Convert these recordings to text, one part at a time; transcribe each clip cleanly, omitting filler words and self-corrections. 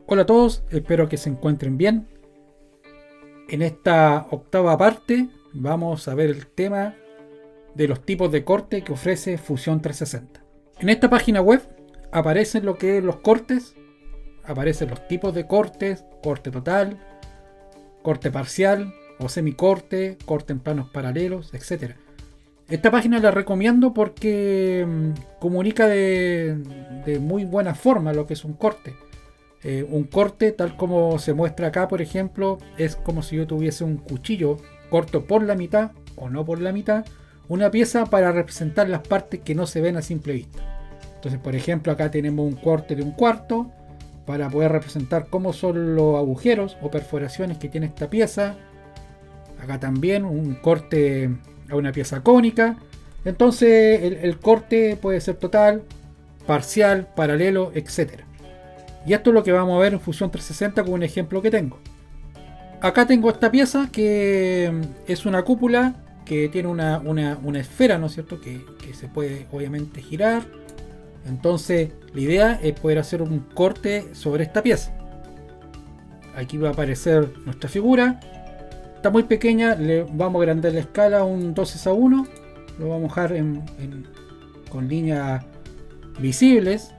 Hola a todos, espero que se encuentren bien. En esta octava parte vamos a ver el tema de los tipos de corte que ofrece Fusion 360. En esta página web aparecen lo que es los cortes, aparecen los tipos de cortes, corte total, corte parcial o semicorte, corte en planos paralelos, etc. Esta página la recomiendo porque comunica de muy buena forma lo que es un corte. Un corte, tal como se muestra acá, por ejemplo, es como si yo tuviese un cuchillo corto por la mitad o no por la mitad, una pieza para representar las partes que no se ven a simple vista. Entonces, por ejemplo, acá tenemos un corte de un cuarto para poder representar cómo son los agujeros o perforaciones que tiene esta pieza. Acá también un corte a una pieza cónica. Entonces, el corte puede ser total, parcial, paralelo, etc. Y esto es lo que vamos a ver en Fusion 360 con un ejemplo que tengo. Acá tengo esta pieza que es una cúpula que tiene una esfera, ¿no es cierto? Que se puede obviamente girar. Entonces la idea es poder hacer un corte sobre esta pieza. Aquí va a aparecer nuestra figura. Está muy pequeña, le vamos a agrandar la escala a un 12:1. Lo vamos a dejar con líneas visibles.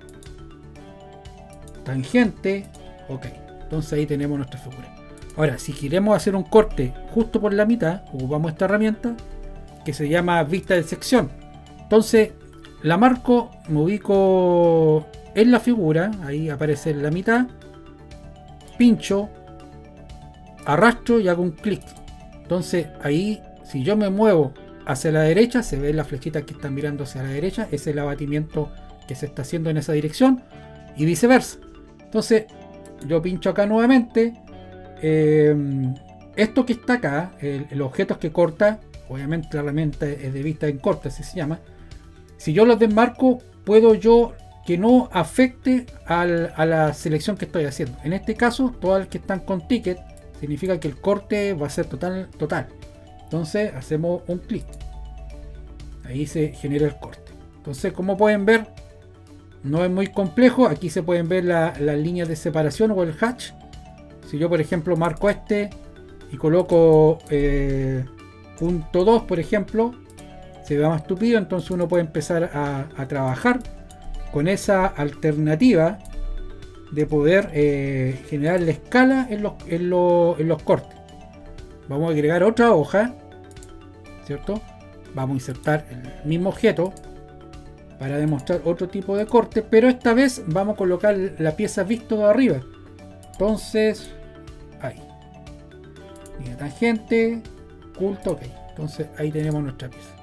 Tangente, ok, entonces ahí tenemos nuestra figura. Ahora, si queremos hacer un corte justo por la mitad, ocupamos esta herramienta que se llama vista de sección. Entonces la marco, me ubico en la figura, ahí aparece en la mitad, pincho, arrastro y hago un clic. Entonces ahí, si yo me muevo hacia la derecha, se ven las flechitas que están mirando hacia la derecha, ese es el abatimiento que se está haciendo en esa dirección, y viceversa. Entonces yo pincho acá nuevamente, esto que está acá, el objeto que corta, obviamente la herramienta es de vista en corte, así se llama. Si yo los desmarco, puedo yo que no afecte a la selección que estoy haciendo. En este caso, todas las que están con ticket, significa que el corte va a ser total. Entonces hacemos un clic, ahí se genera el corte. Entonces, como pueden ver, no es muy complejo. Aquí se pueden ver las líneas de separación o el hatch. Si yo, por ejemplo, marco este y coloco punto 2, por ejemplo, se ve más tupido. Entonces uno puede empezar a trabajar con esa alternativa de poder generar la escala en los cortes. Vamos a agregar otra hoja, ¿cierto? Vamos a insertar el mismo objeto para demostrar otro tipo de corte, pero esta vez vamos a colocar la pieza visto de arriba. Entonces, ahí, línea tangente, oculto, ok. Entonces ahí tenemos nuestra pieza.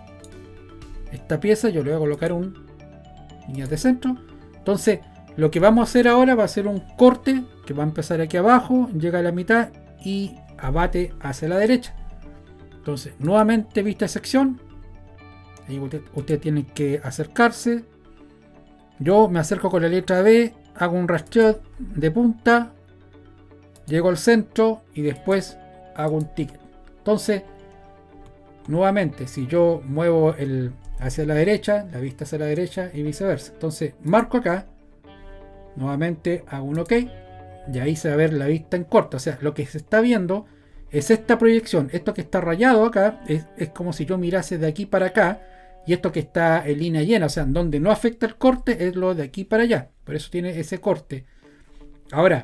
Esta pieza yo le voy a colocar un línea de centro. Entonces lo que vamos a hacer ahora va a ser un corte que va a empezar aquí abajo, llega a la mitad y abate hacia la derecha. Entonces nuevamente vista de sección. Ahí ustedes tienen que acercarse. Yo me acerco con la letra B, hago un rastreo de punta, llego al centro y después hago un ticket. Entonces, nuevamente, si yo muevo hacia la derecha, la vista hacia la derecha y viceversa. Entonces, marco acá, nuevamente hago un OK y ahí se va a ver la vista en corto. O sea, lo que se está viendo es esta proyección. Esto que está rayado acá es como si yo mirase de aquí para acá. Y esto que está en línea llena, o sea, en donde no afecta el corte, es lo de aquí para allá. Por eso tiene ese corte. Ahora,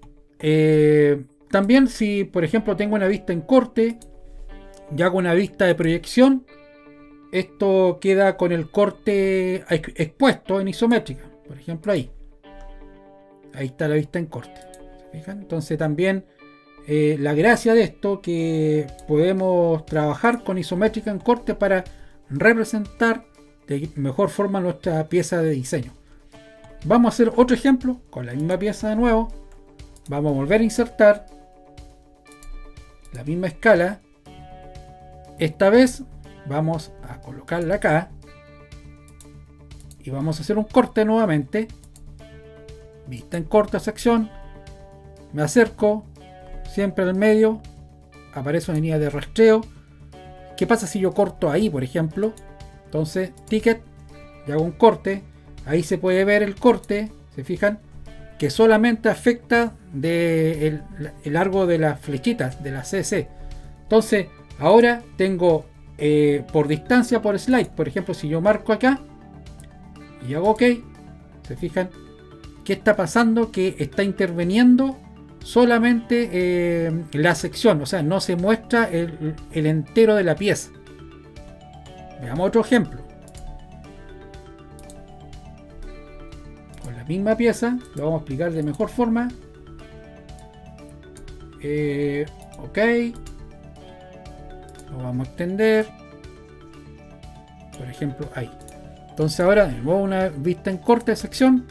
también si, por ejemplo, tengo una vista en corte y hago una vista de proyección, esto queda con el corte expuesto en isométrica. Por ejemplo, ahí. Ahí está la vista en corte. ¿Se fijan? Entonces también la gracia de esto que podemos trabajar con isométrica en corte para representar de mejor forma nuestra pieza de diseño. Vamos a hacer otro ejemplo con la misma pieza de nuevo. Vamos a volver a insertar la misma escala. Esta vez vamos a colocarla acá y vamos a hacer un corte nuevamente. Vista en corta sección. Me acerco siempre al medio. Aparece una línea de rastreo. ¿Qué pasa si yo corto ahí, por ejemplo? Entonces, ticket, y hago un corte. Ahí se puede ver el corte, ¿se fijan? que solamente afecta el largo de las flechitas de la CC. Entonces ahora tengo por distancia por slide. Por ejemplo, si yo marco acá y hago OK, se fijan qué está pasando, que está interviniendo solamente la sección, o sea, no se muestra el entero de la pieza. Veamos otro ejemplo. Con la misma pieza, lo vamos a explicar de mejor forma. OK. Lo vamos a extender. Por ejemplo, ahí. Entonces ahora de nuevo una vista en corte de sección.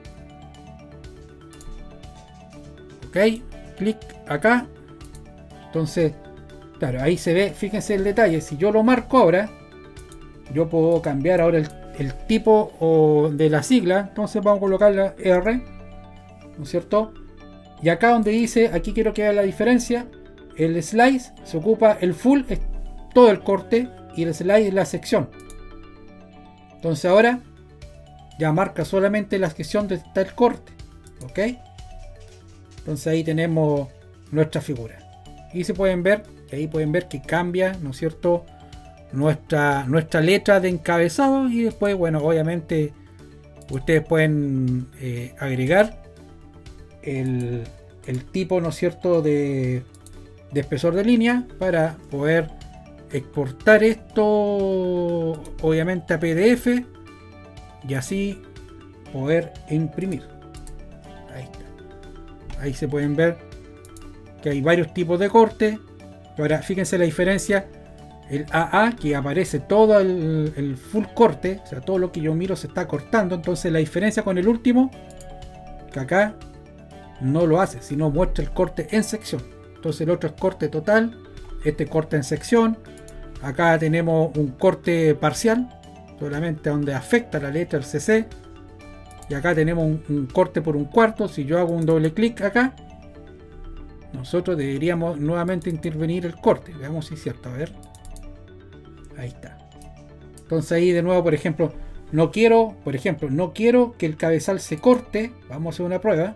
OK. Clic acá. Entonces, claro, ahí se ve, fíjense el detalle. Si yo lo marco ahora, yo puedo cambiar ahora el tipo de la sigla. Entonces vamos a colocar la R, ¿no es cierto? Y acá donde dice, aquí quiero que vea la diferencia, el slice se ocupa, el full es todo el corte y el slide es la sección. Entonces ahora ya marca solamente la sección donde está el corte. OK. Entonces ahí tenemos nuestra figura. Y se pueden ver, ahí pueden ver que cambia, ¿no es cierto?, nuestra letra de encabezado. Y después, bueno, obviamente ustedes pueden agregar el tipo, ¿no es cierto?, de espesor de línea para poder exportar esto obviamente a PDF y así poder imprimir. Ahí está. Ahí se pueden ver que hay varios tipos de corte. Ahora fíjense la diferencia. El AA, que aparece todo el full corte, o sea, todo lo que yo miro se está cortando. Entonces la diferencia con el último, que acá no lo hace, sino muestra el corte en sección. Entonces el otro es corte total, este corte en sección. Acá tenemos un corte parcial, solamente donde afecta la letra, el CC. Y acá tenemos un corte por un cuarto. Si yo hago un doble clic acá, nosotros deberíamos nuevamente intervenir el corte. Veamos si es cierto, a ver. Ahí está. Entonces ahí de nuevo, por ejemplo, no quiero que el cabezal se corte. Vamos a hacer una prueba.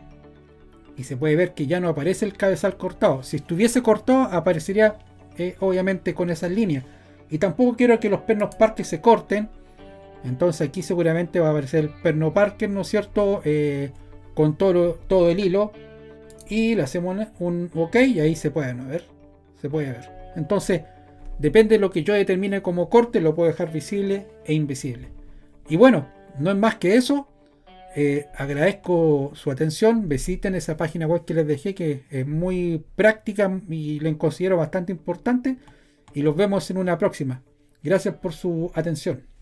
Y se puede ver que ya no aparece el cabezal cortado. Si estuviese cortado, aparecería obviamente con esas líneas. Y tampoco quiero que los pernos parques se corten. Entonces aquí seguramente va a aparecer el perno parker, ¿no es cierto?, con todo el hilo. Y le hacemos un OK y ahí se puede ver. Se puede ver. Entonces, depende de lo que yo determine como corte, lo puedo dejar visible e invisible. Y bueno, no es más que eso. Agradezco su atención. Visiten esa página web que les dejé, que es muy práctica y la considero bastante importante. Y los vemos en una próxima. Gracias por su atención.